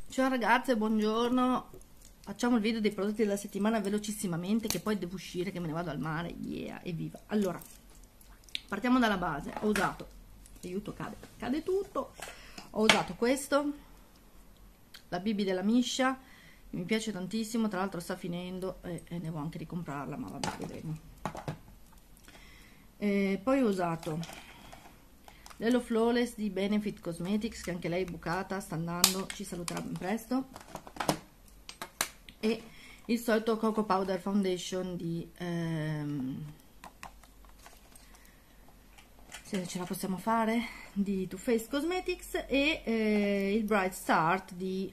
Ciao ragazze, buongiorno. Facciamo il video dei prodotti della settimana velocissimamente, che poi devo uscire, che me ne vado al mare. Yeah, evviva. Allora, partiamo dalla base. Ho usato, aiuto, cade tutto. Ho usato questo, la BB della Miscia, mi piace tantissimo, tra l'altro sta finendo e devo anche ricomprarla, ma vabbè, vedremo. Poi ho usato l'Hello Flawless di Benefit Cosmetics, che anche lei è bucata, sta andando, ci saluterà ben presto, e il solito Cocoa Powder Foundation di se ce la possiamo fare, di Too Faced Cosmetics, e il Bright Start di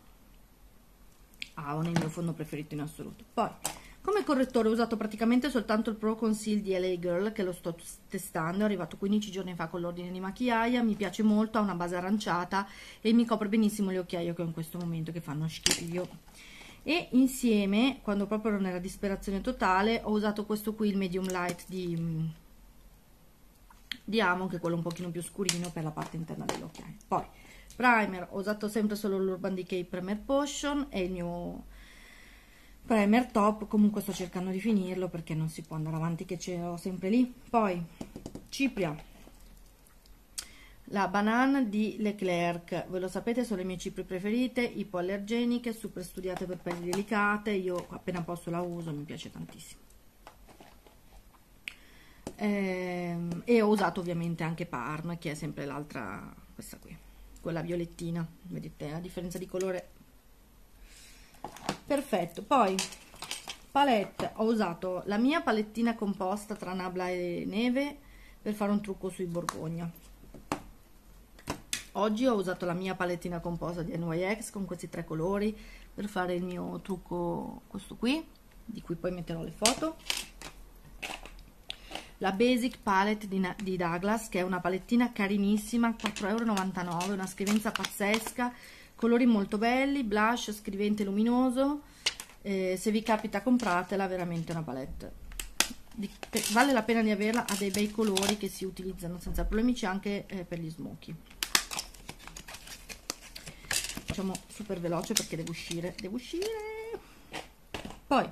Avon, il mio fondo preferito in assoluto. Poi come correttore ho usato praticamente soltanto il Pro Conceal di LA Girl, che lo sto testando, è arrivato 15 giorni fa con l'ordine di machiaia, mi piace molto, ha una base aranciata e mi copre benissimo le occhiaie che ho in questo momento, che fanno schifo. E insieme, quando proprio ero nella disperazione totale, ho usato questo qui, il Medium Light di Avon, che è quello un pochino più scurino per la parte interna delle occhiaie. Poi primer, ho usato sempre solo l'Urban Decay Primer Potion, è il mio primer top, comunque sto cercando di finirlo perché non si può andare avanti che ce l'ho sempre lì. Poi cipria, la Banane di Leclerc, voi lo sapete, sono le mie ciprie preferite, ipoallergeniche, super studiate per pelli delicate, io appena posso la uso, mi piace tantissimo. E ho usato ovviamente anche Parm, che è sempre l'altra, questa qui, quella violettina, vedete, a differenza di colore, perfetto. Poi palette, ho usato la mia palettina composta tra Nabla e Neve per fare un trucco sui Borgogna. Oggi ho usato la mia palettina composta di NYX con questi tre colori per fare il mio trucco, questo qui, di cui poi metterò le foto. La Basic Palette di Douglas, che è una palettina carinissima, 4,99 €, una scrivenza pazzesca, colori molto belli, blush, scrivente luminoso. Se vi capita compratela, veramente una palette vale la pena di averla, ha dei bei colori che si utilizzano senza problemi, c'è anche per gli smoky. Facciamo super veloce perché devo uscire. Poi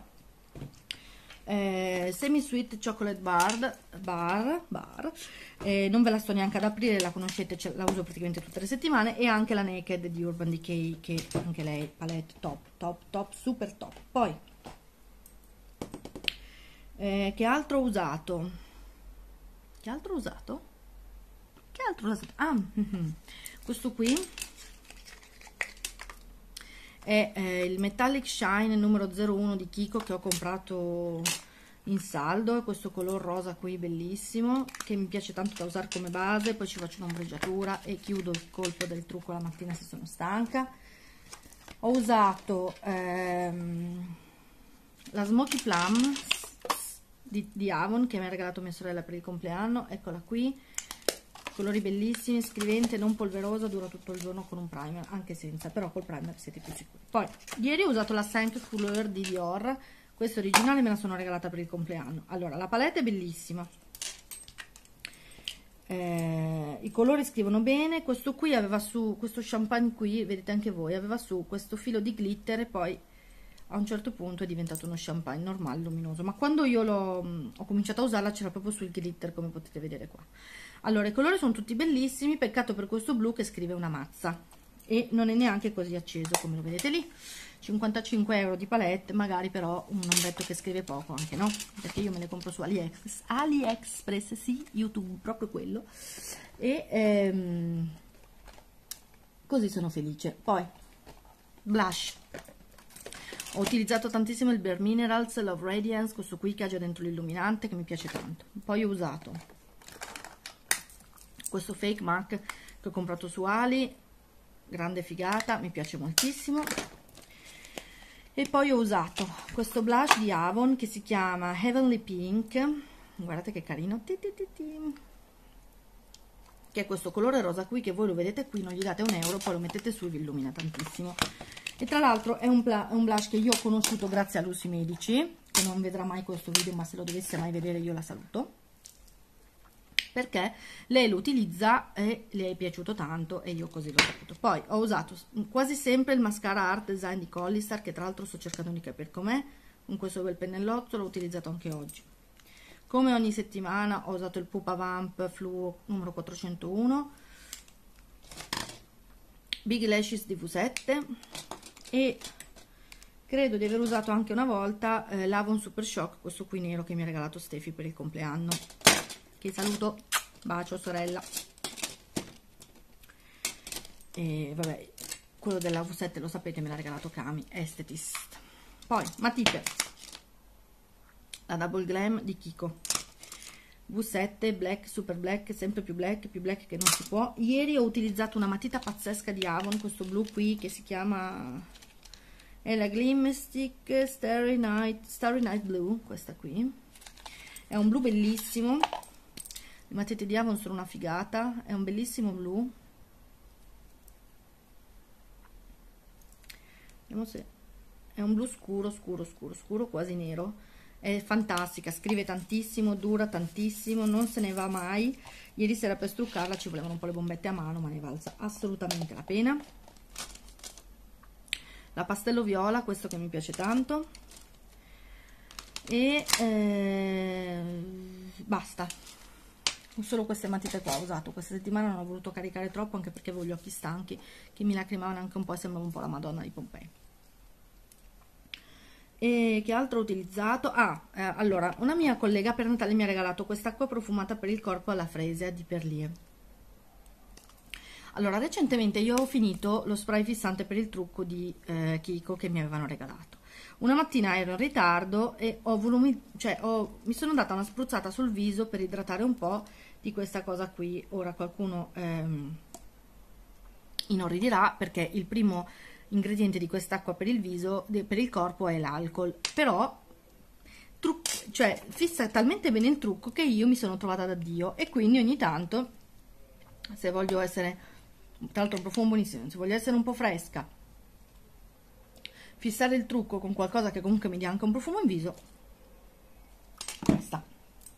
Semi Sweet Chocolate Bar, non ve la sto neanche ad aprire, la conoscete, la uso praticamente tutte le settimane. E anche la Naked di Urban Decay, che anche lei palette top, super top. Poi che altro ho usato? Questo qui è il Metallic Shine numero 01 di Kiko, che ho comprato in saldo, è questo color rosa qui bellissimo, che mi piace tanto da usare come base. Poi ci faccio un'ombreggiatura e chiudo il colpo del trucco la mattina se sono stanca. Ho usato la Smoky Plum di Avon, che mi ha regalato mia sorella per il compleanno, eccola qui, colori bellissimi, scrivente, non polverosa, dura tutto il giorno con un primer, anche senza, però col primer siete più sicuri. Poi ieri ho usato la 5 Couleur di Dior, questa originale, me la sono regalata per il compleanno. Allora, la palette è bellissima, i colori scrivono bene. Questo qui aveva su, questo champagne qui, vedete anche voi, aveva su questo filo di glitter e poi a un certo punto è diventato uno champagne normale, luminoso, ma quando io ho cominciato a usarla c'era proprio sul glitter, come potete vedere qua. Allora, i colori sono tutti bellissimi, peccato per questo blu che scrive una mazza e non è neanche così acceso come lo vedete lì. 55 € di palette, magari però un ombretto che scrive poco anche, no? Perché io me le compro su AliExpress, sì, YouTube, proprio quello, e così sono felice. Poi blush, ho utilizzato tantissimo il Bare Minerals Love Radiance, questo qui che ha già dentro l'illuminante, che mi piace tanto. Poi ho usato questo Fake Mark che ho comprato su Ali, grande figata, mi piace moltissimo. E poi ho usato questo blush di Avon che si chiama Heavenly Pink, guardate che carino, che è questo colore rosa qui, che voi lo vedete qui, non gli date €1, poi lo mettete su e vi illumina tantissimo. E tra l'altro è un blush che io ho conosciuto grazie a Lucy Medici, che non vedrà mai questo video, ma se lo dovesse mai vedere io la saluto, perché lei lo utilizza e le è piaciuto tanto e io così l'ho saputo. Poi ho usato quasi sempre il mascara Art Design di Collistar, che tra l'altro sto cercando di capire com'è, con questo bel pennellotto, l'ho utilizzato anche oggi. Come ogni settimana ho usato il Pupa Vamp Fluo numero 401, Big Lashes di V7 e credo di aver usato anche una volta l'Avon Super Shock, questo qui nero che mi ha regalato Stefi per il compleanno, che saluto, bacio sorella. E vabbè, quello della V7 lo sapete, me l'ha regalato Kami Estetist. Poi matite, la Double Glam di Kiko, V7 black, super black, sempre più black che non si può. Ieri ho utilizzato una matita pazzesca di Avon, questo blu qui che si chiama, è la Glim Stick Starry Night Blue, questa qui è un blu bellissimo. Le matite di Avon sono una figata, è un bellissimo blu. Vediamo se è un blu scuro, quasi nero. È fantastica, scrive tantissimo, dura tantissimo, non se ne va mai. Ieri sera per struccarla ci volevano un po' le bombette a mano, ma ne valsa assolutamente la pena. La pastello viola, questo che mi piace tanto. E basta, solo queste matite qua ho usato questa settimana, non ho voluto caricare troppo anche perché avevo gli occhi stanchi che mi lacrimavano anche un po' e sembrava un po' la Madonna di Pompei. E che altro ho utilizzato? Allora, una mia collega per Natale mi ha regalato quest'acqua profumata per il corpo alla fresia di Perlier. Allora, recentemente io ho finito lo spray fissante per il trucco di Kiko che mi avevano regalato. Una mattina ero in ritardo e mi sono data una spruzzata sul viso per idratare un po' di questa cosa qui. Ora qualcuno inorridirà perché il primo ingrediente di quest'acqua per il viso, per il corpo, è l'alcol, però fissa talmente bene il trucco che io mi sono trovata da Dio, e quindi ogni tanto, se voglio essere, tra l'altro un profumo buonissimo, se voglio essere un po' fresca, fissare il trucco con qualcosa che comunque mi dia anche un profumo in viso, questa.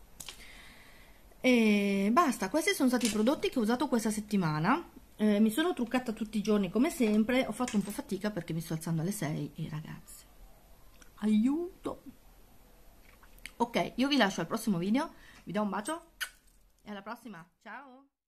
E basta, questi sono stati i prodotti che ho usato questa settimana. Mi sono truccata tutti i giorni come sempre, ho fatto un po' fatica perché mi sto alzando alle 6 e ragazzi, aiuto. Ok, io vi lascio al prossimo video, vi do un bacio e alla prossima, ciao!